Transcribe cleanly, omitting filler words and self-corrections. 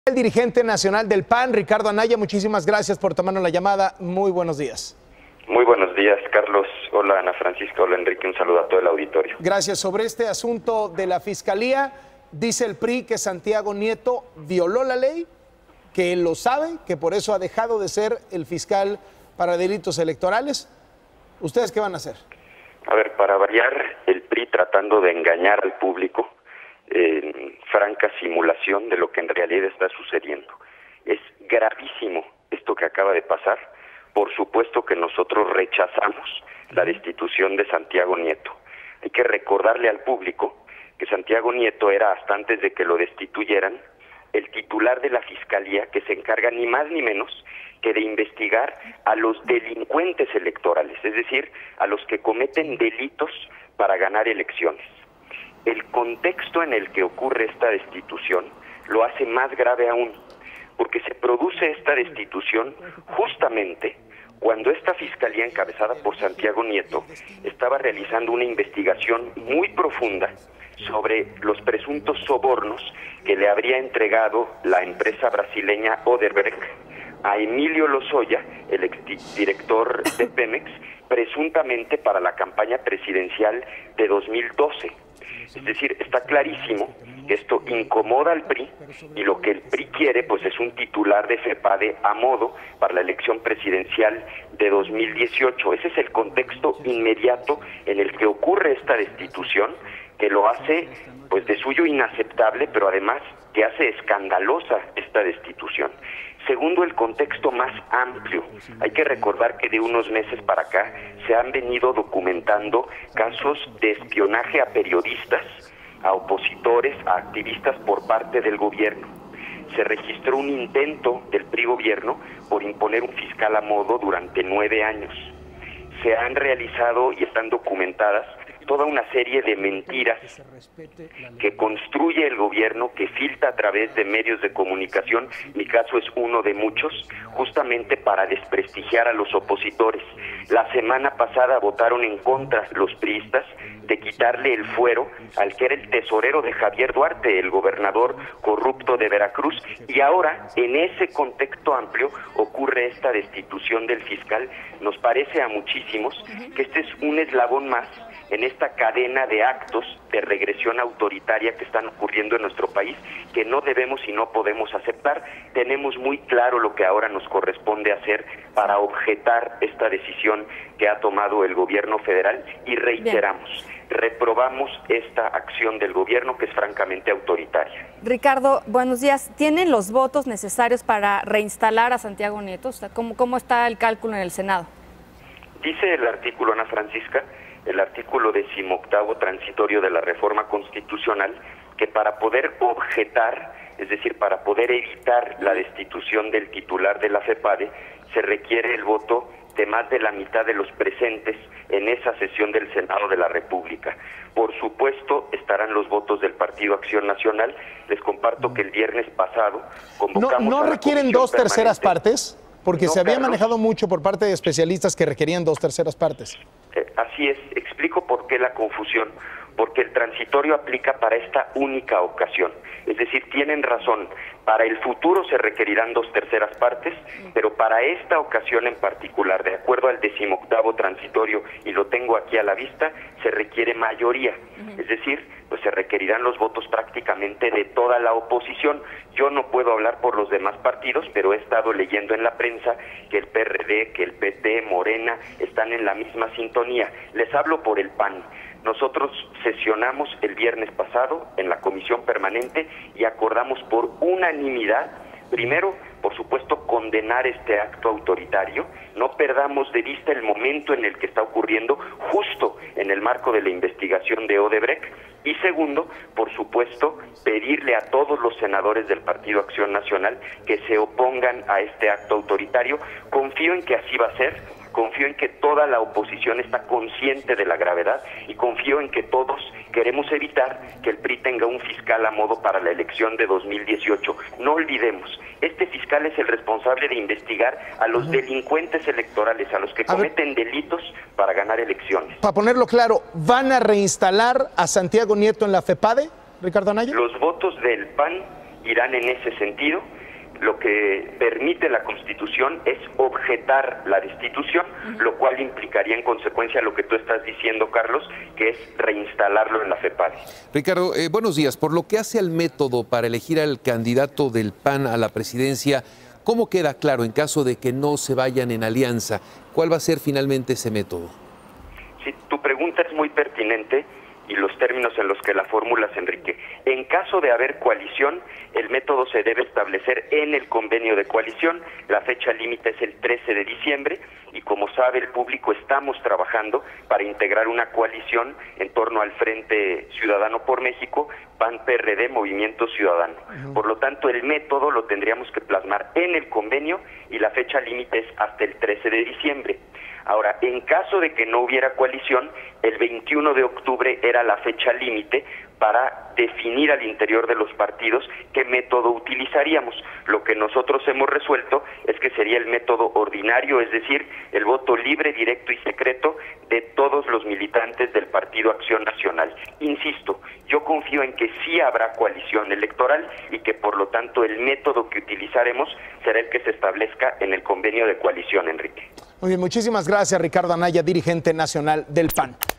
El dirigente nacional del PAN, Ricardo Anaya, muchísimas gracias por tomarnos la llamada. Muy buenos días. Muy buenos días, Carlos. Hola, Ana Francisca. Hola, Enrique. Un saludo a todo el auditorio. Gracias. Sobre este asunto de la Fiscalía, dice el PRI que Santiago Nieto violó la ley, que él lo sabe, que por eso ha dejado de ser el fiscal para delitos electorales. ¿Ustedes qué van a hacer? A ver, para variar, el PRI tratando de engañar al público en franca simulación de lo que en realidad está sucediendo. Es gravísimo esto que acaba de pasar. Por supuesto que nosotros rechazamos la destitución de Santiago Nieto. Hay que recordarle al público que Santiago Nieto era, hasta antes de que lo destituyeran, el titular de la Fiscalía que se encarga ni más ni menos que de investigar a los delincuentes electorales, es decir, a los que cometen delitos para ganar elecciones. El contexto en el que ocurre esta destitución lo hace más grave aún, porque se produce esta destitución justamente cuando esta Fiscalía encabezada por Santiago Nieto estaba realizando una investigación muy profunda sobre los presuntos sobornos que le habría entregado la empresa brasileña Odebrecht a Emilio Lozoya, el exdirector de Pemex, presuntamente para la campaña presidencial de 2012. Es decir, está clarísimo que esto incomoda al PRI y lo que el PRI quiere pues es un titular de FEPADE a modo para la elección presidencial de 2018. Ese es el contexto inmediato en el que ocurre esta destitución, que lo hace pues de suyo inaceptable, pero además que hace escandalosa esta destitución. Segundo, el contexto más amplio. Hay que recordar que de unos meses para acá se han venido documentando casos de espionaje a periodistas, a opositores, a activistas por parte del gobierno. Se registró un intento del PRI gobierno por imponer un fiscal a modo durante 9 años. Se han realizado y están documentadas toda una serie de mentiras que construye el gobierno, que filtra a través de medios de comunicación. Mi caso es uno de muchos, justamente para desprestigiar a los opositores. La semana pasada votaron en contra los priistas de quitarle el fuero al que era el tesorero de Javier Duarte, el gobernador corrupto de Veracruz, y ahora en ese contexto amplio ocurre esta destitución del fiscal. Nos parece a muchísimos que este es un eslabón más en esta cadena de actos de regresión autoritaria que están ocurriendo en nuestro país, que no debemos y no podemos aceptar. Tenemos muy claro lo que ahora nos corresponde hacer para objetar esta decisión que ha tomado el gobierno federal y reiteramos, reprobamos esta acción del gobierno que es francamente autoritaria. Ricardo, buenos días. ¿Tienen los votos necesarios para reinstalar a Santiago Nieto? ¿Cómo está el cálculo en el Senado? Dice el artículo, Ana Francisca, el artículo 18º transitorio de la reforma constitucional, que para poder objetar, es decir, para poder evitar la destitución del titular de la FEPADE, se requiere el voto de más de la mitad de los presentes en esa sesión del Senado de la República. Por supuesto, estarán los votos del Partido Acción Nacional. Les comparto que el viernes pasado convocamos ¿No requieren 2/3 partes? Porque no, se había Carlos, manejado mucho por parte de especialistas que requerían 2/3 partes. Así es, explico por qué la confusión, porque el transitorio aplica para esta única ocasión, es decir, tienen razón, para el futuro se requerirán 2/3 partes, pero para esta ocasión en particular, de acuerdo al 18º transitorio, y lo tengo aquí a la vista, se requiere mayoría, es decir, pues se requerirán los votos prácticamente de toda la oposición. Yo no puedo hablar por los demás partidos, pero he estado leyendo en la prensa que el PRD, que el PT, Morena, están en la misma sintonía. Les hablo por el PAN. Nosotros sesionamos el viernes pasado en la comisión permanente y acordamos por unanimidad, primero, por supuesto, condenar este acto autoritario. No perdamos de vista el momento en el que está ocurriendo, justo en el marco de la investigación de Odebrecht. Y segundo, por supuesto, pedirle a todos los senadores del Partido Acción Nacional que se opongan a este acto autoritario. Confío en que así va a ser. Confío en que toda la oposición está consciente de la gravedad y confío en que todos queremos evitar que el PRI tenga un fiscal a modo para la elección de 2018. No olvidemos, este fiscal es el responsable de investigar a los delincuentes electorales, a los que cometen delitos para ganar elecciones. Para ponerlo claro, ¿van a reinstalar a Santiago Nieto en la FEPADE, Ricardo Anaya? Los votos del PAN irán en ese sentido. Lo que permite la Constitución es objetar la destitución, lo cual implicaría en consecuencia lo que tú estás diciendo, Carlos, que es reinstalarlo en la FEPADE. Ricardo, buenos días. Por lo que hace al método para elegir al candidato del PAN a la presidencia, ¿cómo queda claro en caso de que no se vayan en alianza? ¿Cuál va a ser finalmente ese método? Sí, tu pregunta es muy pertinente y los términos en los que la formulas, Enrique. En caso de haber coalición, el método se debe establecer en el convenio de coalición. La fecha límite es el 13 de diciembre y, como sabe el público, estamos trabajando para integrar una coalición en torno al Frente Ciudadano por México, PAN-PRD, Movimiento Ciudadano. Por lo tanto, el método lo tendríamos que plasmar en el convenio y la fecha límite es hasta el 13 de diciembre. Ahora, en caso de que no hubiera coalición, el 21 de octubre era la fecha límite para definir al interior de los partidos qué método utilizaríamos. Lo que nosotros hemos resuelto es que sería el método ordinario, es decir, el voto libre, directo y secreto de todos los militantes del Partido Acción Nacional. Insisto, yo confío en que sí habrá coalición electoral y que por lo tanto el método que utilizaremos será el que se establezca en el convenio de coalición, Enrique. Muy bien, muchísimas gracias, Ricardo Anaya, dirigente nacional del PAN.